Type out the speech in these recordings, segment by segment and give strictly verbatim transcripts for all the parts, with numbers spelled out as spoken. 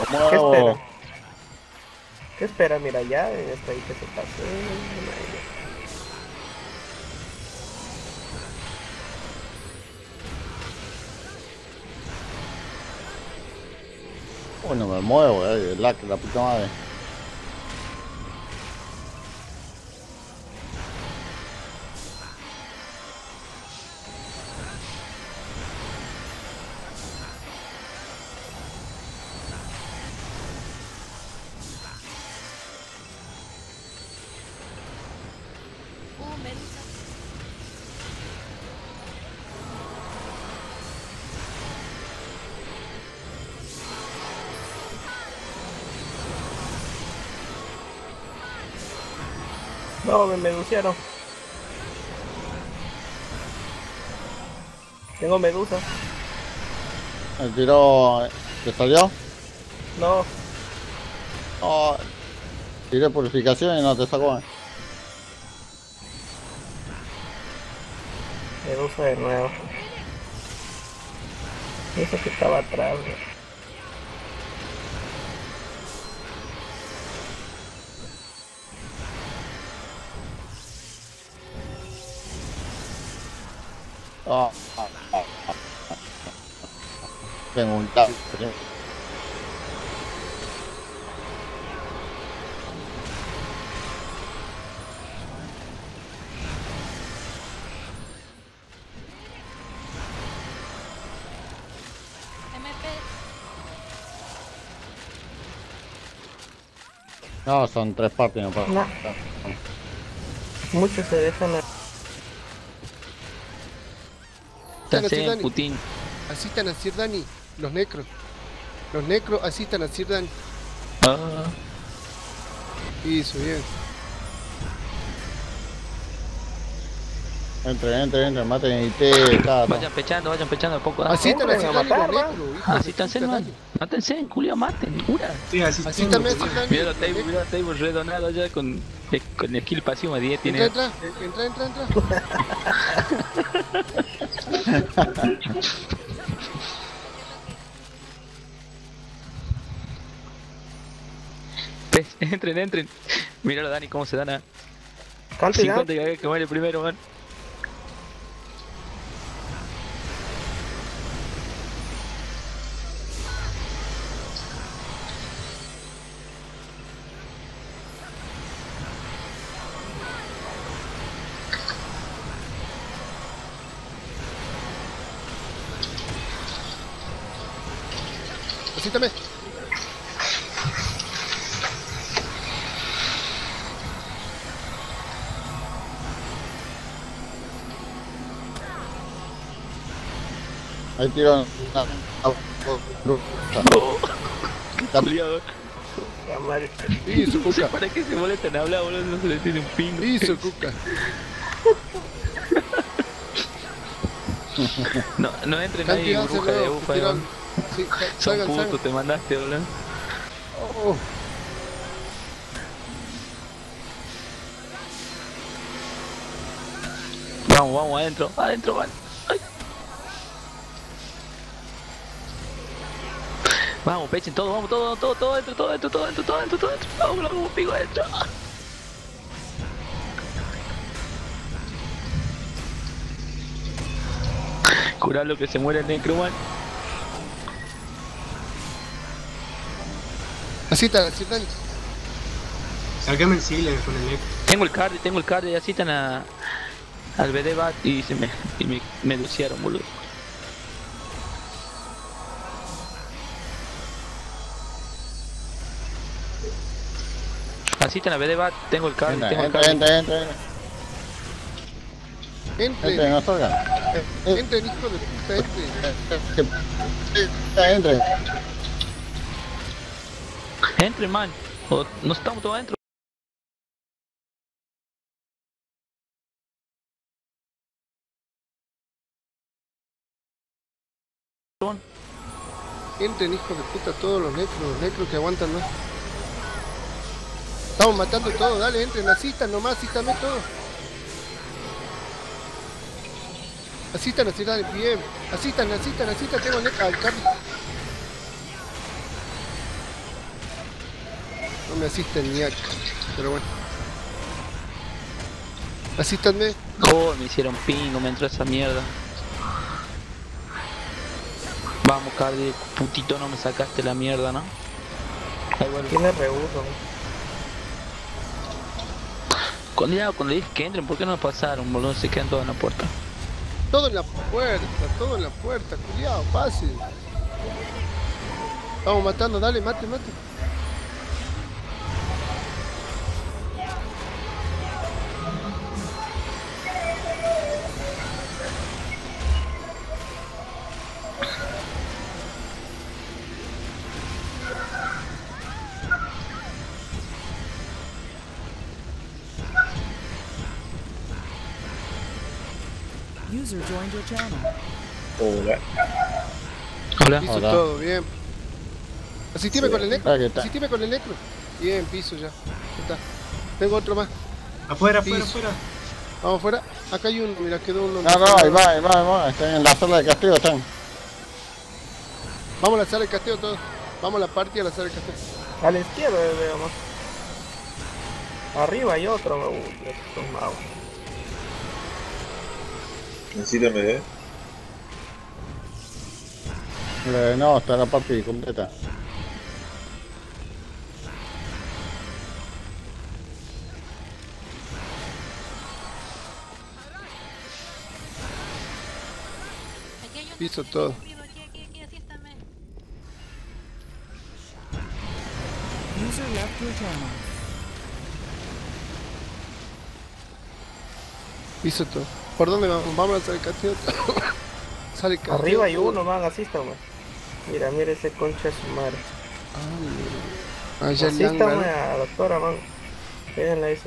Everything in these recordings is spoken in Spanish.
¿Qué espera? muevo. ¿Qué espera? Mira, ya está ahí que se pase. Uy, no me muevo, eh. La, la puta madre. Uh, Medusa. No, me meduciaron. Tengo medusa. Me tiró. ¿Te salió? No, No. Tiré purificación y no te sacó. medusa de nuevo. Eso que estaba atrás, güey. Ah, ah, ah, ah. Tengo un tap. M P. No, son tres partes, no pasa. No, muchos se dejan. a- Asistan a Sir Estás en Dani. Putin. Asistan a Sir Dani. Los necros. Los necros asistan a Sir Dani. Ah, Hizo bien. Entre, entre, entre, maten y te. Cada vayan pechando, vayan pechando de poco. ¿Ah? Asistan a Entren Sir a Dani los matar, va. necros. hijos de Asístanse, puta, man. Dani. Mátense, Julio, maten. Ura. Sí, así Asístame a Sir Dani. Mira la los table, necros. mira la table redonado ya con, eh, con el kill pasivo a diez Entra, tiene. entra, entra, entra, entra. Pes, entren, entren. Míralo, Dani, cómo se dan a Cante ya. cincuenta que muere primero, man. Asístame. Ahí tiro una. Juliado. La madre. Hizo No sé cuca. para qué se molestan a hablar, boludo, no se les tiene un pingo. Hizo cuca. No, no entren ahí, Cantidad bruja de luego. ufa, Tiran. man. Sí, sa- Son salgan, putos, salgan. te mandaste, boludo. Oh, Vamos, vamos, adentro, adentro, van. Ay. Vamos, pechen todo, vamos, todo, todo, todo adentro, todo adentro, todo adentro, todo adentro, todo adentro. Vamos, vamos, pico adentro. Curalo que se muere el necroman. asistan a Sir Dani. Sácame el Sealer con el eco. Tengo el card, tengo el card y así están a, al B D Bat y se me, y me meduciaron, boludo. Así están a B D Bat, tengo el card, Entra, tengo el entra, card. entra, entra. Entra, Entren, no salgan. entren, hijo de puta, entren. Entra. Entren, man. O no estamos todos adentro. Entren, hijo de puta, todos los necros, los necros que aguantan más. Estamos matando todo, dale, entren, asistan nomás, asístame todo. Asistan, asistan, bien. Asistan, asistan, asistan, tengo ne- al carro. No me asisten ni acá. Pero bueno. Asístanme. Oh, me hicieron pingo, me entró esa mierda. Vamos, Cardi, putito, no me sacaste la mierda, ¿no? Ahí vuelve. Tiene reuso. Cuando, ya, cuando le dije que entren, ¿por qué no pasaron, boludo? Se quedan todos en la puerta. Todo en la puerta, todo en la puerta, culiao, fácil. Vamos matando, dale, mate, mate. User joined your channel. Hola. Hola. Piso Hola. todo, bien. Asistime Sí. con el necro. Ah, ¿qué tal? Asistime con el necro. Bien, piso ya. Ya está. Tengo otro más. Afuera, afuera, Piso. afuera. Vamos afuera. Acá hay uno, mira, quedó uno. No, no, ahí va, ahí va, ahí va. Están en la sala de castigo, están. Vamos a la sala de casteo todos. Vamos a la party a la sala de casteo. A la izquierda veamos. Arriba hay otro, uh, estos magos. Necesítame, eh. Eh, no, está la party completa. Aquí hay otro. Piso todo. Arriba, aquí, aquí, aquí, asístame. User left your channel. Piso todo. ¿Por dónde vamos? Vamos a la sala de casteo. Sala de casteo. Arriba hay uno, man, asístame. Mira, mira ese concha de su madre. Ah, allá el Asístame langa. a doctora, man. Pédenla esa.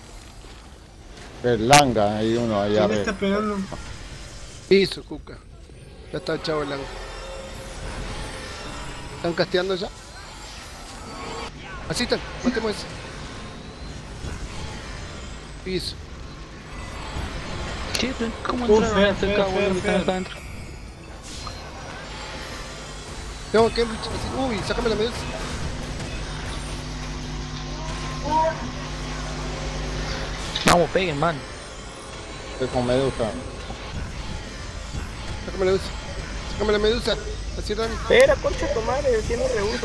El langa, hay uno ahí ¿Quién arriba. está pegando? Piso, cuca. Ya está el chavo el langa. ¿Están casteando ya? Asistan, matemos ese. Piso. ¿Qué? ¿Cómo Uh, entraron Fer, hasta Fer, acá, Fer, boludo? Están Fer. acá adentro. Tengo que así. Uy, sácame la medusa. Vamos, peguen, man. Estoy con medusa. Sácame la medusa. Sácame la medusa. Así Dani. Espera, concha de tu madre, tiene reuso.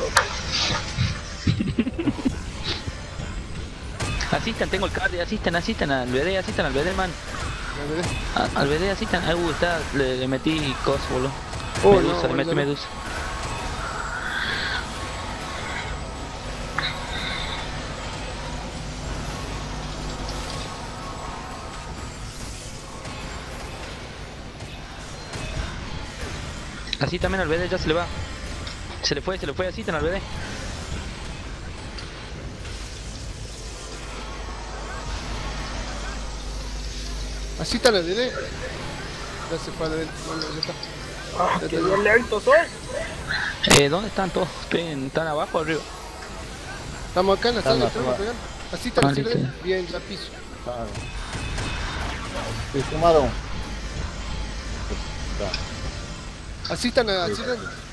Asistan, tengo el Cardi, asistan, asistan al B D, asistan al B D, man. La veré. A- al B D asistan. Ah, uh, está, le, le metí cos, boludo. Oh, Medusa, no, le metí ya no. medusa. Así también al B D ya se le va. Se le fue, se le fue, así al B D. Así está la veré. Ya se fue adentro. Bueno, ya está. Ah, Ya qué te- violento soy. Eh, ¿dónde están todos? Pen- ¿Están abajo o arriba? Estamos acá en la Está en sala, la estamos sala. pegando. Así está Ah, la sirena. listo. Bien, ya piso. Claro. Sí, sumaron. Así están a sirena.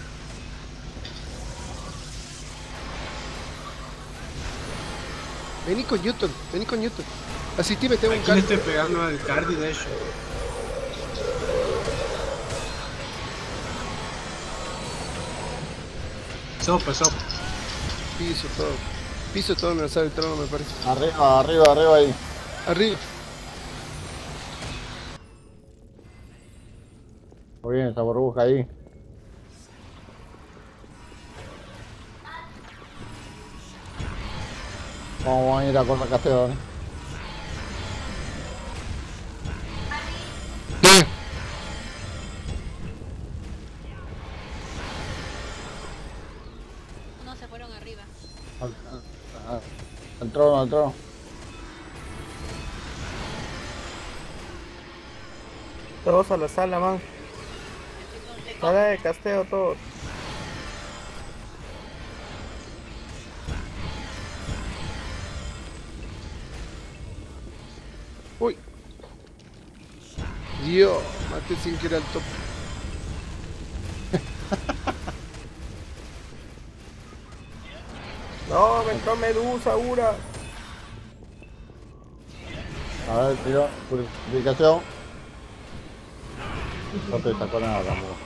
Vení con Newton, vení con Newton. Asistime, tengo un Aquí le cargo. estoy pegando al Cardi, de hecho. Sopa, sopa. Piso todo. Piso todo en la sala del trono, me parece. Arriba, arriba, arriba ahí. Arriba. Muy bien, esa burbuja ahí. Vamos a ir a correr casteo, ¿eh? Bien. Unos se fueron arriba. Al, al- al trono, al trono. Todos a la sala, man. Sala de casteo, todos. Uy. Dios, maté sin querer al top. No, me entró Medusa, Ura. A ver, tiro. Purificación. No te sacó nada tampoco.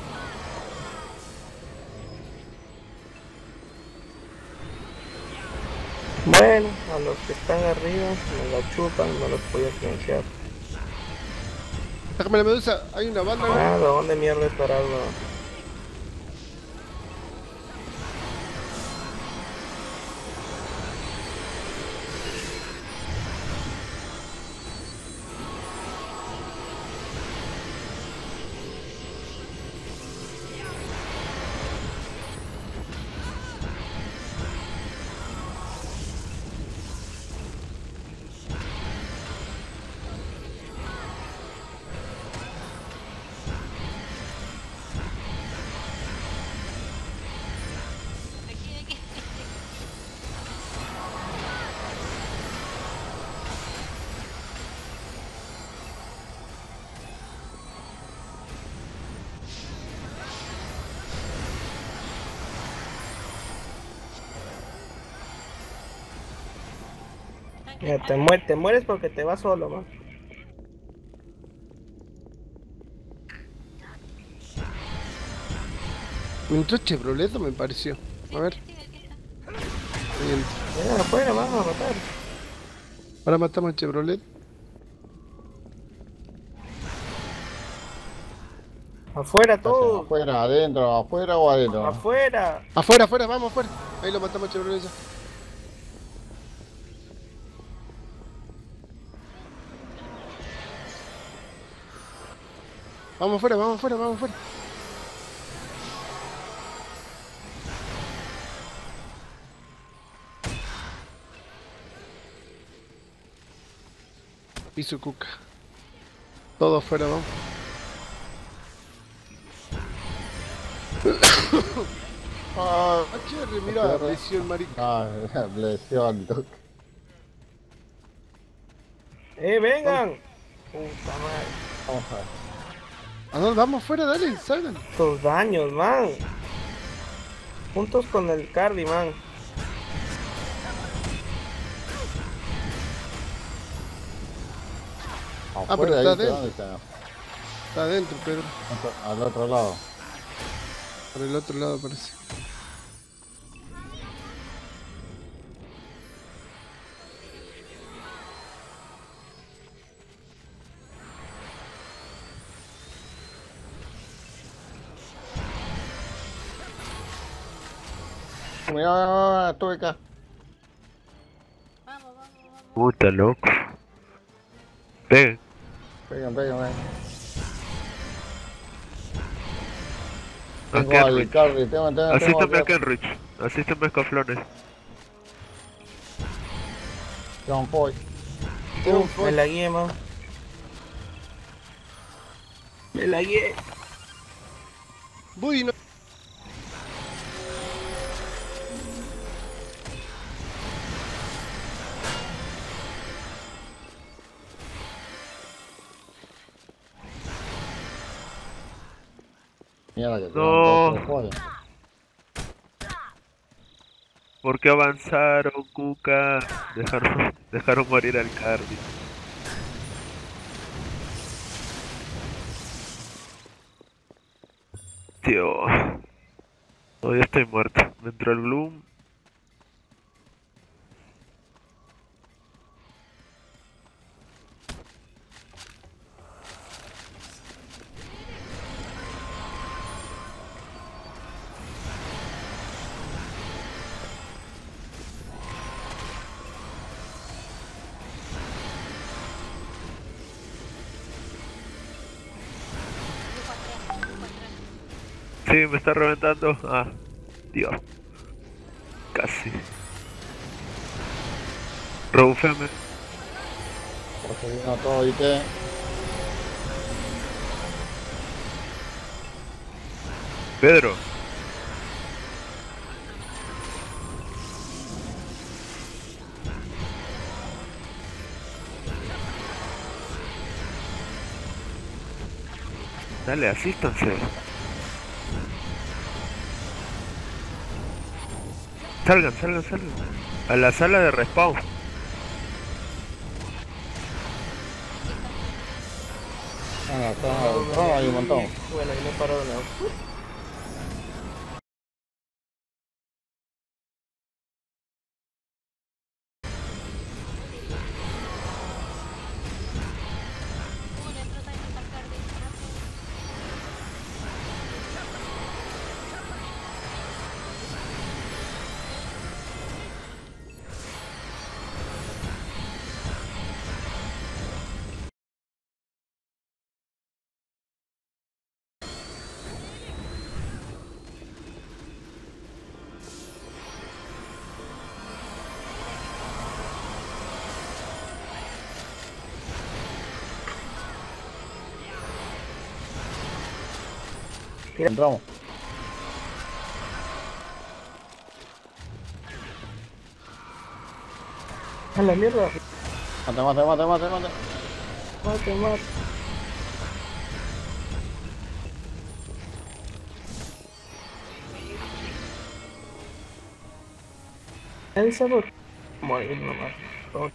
Bueno, a los que están arriba me la chupan, no los voy a silenciar. Déjame la medusa, hay una banda. Ah, ¿de dónde mierda estará, bro? Aquí, aquí. Mira, te, muer- te mueres porque te vas solo, man. Me entró Chevrolet, me pareció. A ver. Sí, aquí está. Bien. Mira, afuera, vamos a matar. Ahora matamos a Chevrolet. Afuera todos. Afuera, adentro, afuera o adentro. Afuera. Afuera, afuera, vamos afuera. Ahí lo matamos a Chevrolet ya. Vamos afuera, vamos afuera, vamos afuera. Piso cuca. Todo afuera, vamos. Ah, Ah, Cherry, mira, lesión, marica. ah, lesión, Duke. Eh, vengan. Puta madre. Vamos a ver. ¿A dónde vamos afuera? Dale, salgan. Estos daños, man. Juntos con el Cardi, man. Afuera, pero ahí, está ¿dónde adentro. está? Está adentro, Pedro. Al otro lado. Por el otro lado parece. Mira, mira, mira, estuve acá. Vamos, vamos, vamos. Puta, loco. Ven, Vengan, vengan, vengan. a Tengo al Kenrich. Cardi, tengo, tengo, tengo Asístame a al Kenrich. Asístame a Caflones. John Foy. Tengo un Me foil. la guié, man. Me la guié. Uy, no. Mierda que No. tengo Foy. ¿Por qué avanzaron, Cuca? Dejaron, dejaron morir al Cardi. Tío. Todavía estoy muerto. Me entró el Gloom. Grupo atrás, grupo atrás. Sí, me está reventando. Ah, Dios. Casi. Robufeme. Porque vino todo, ¿viste? Pedro. Dale, asístanse. Salgan, salgan, salgan. A la sala de respawn. Venga, está el trono, hay un montón. Bueno, y no paró de nuevo. Uh, le entró también al Cardi. Rápido. Entramos. A la mierda. Mate, mate, mate, mate, mate. Mate, mate. El sabor. Morir nomás. Todo.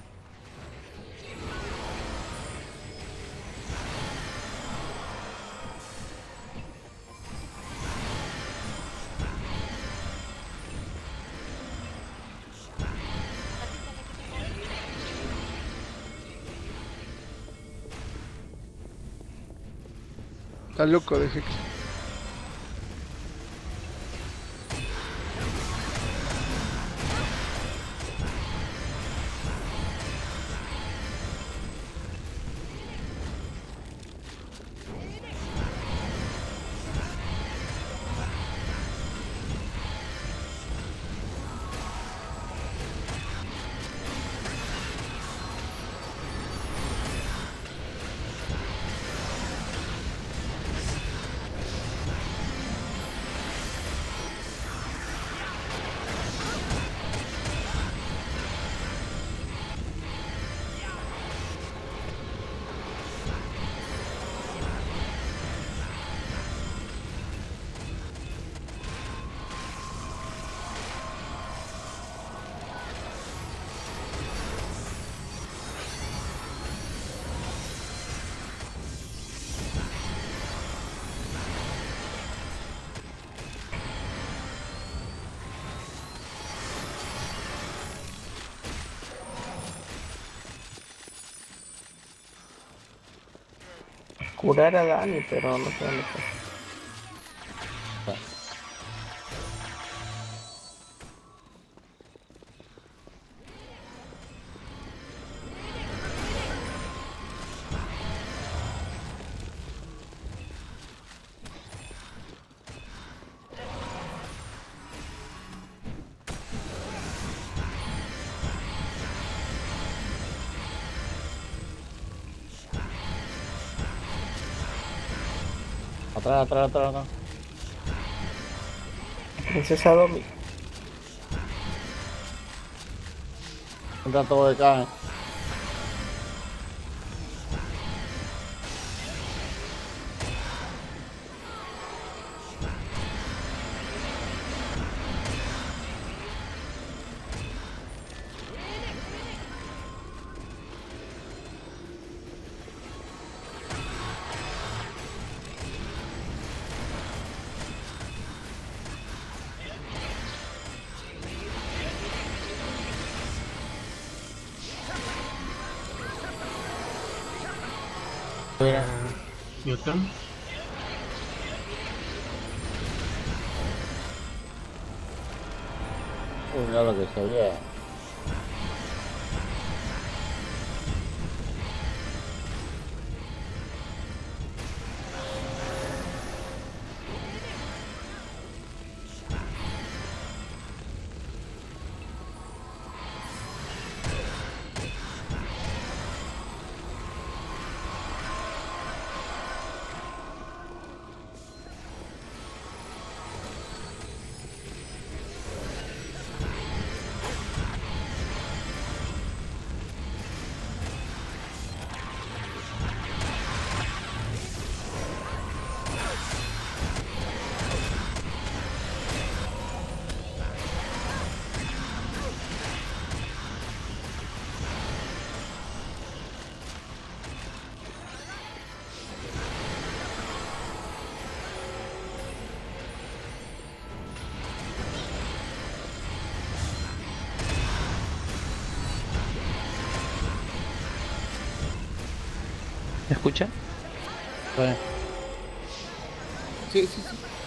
Está loco de Hex. Curar a Dani, pero no sé dónde está. Atrás, atrás, atrás, atrás. Princesa Domi. Entra todo de acá. Newton. Uy, mira lo que se ve. ¿Me escuchan? Sí, sí, sí.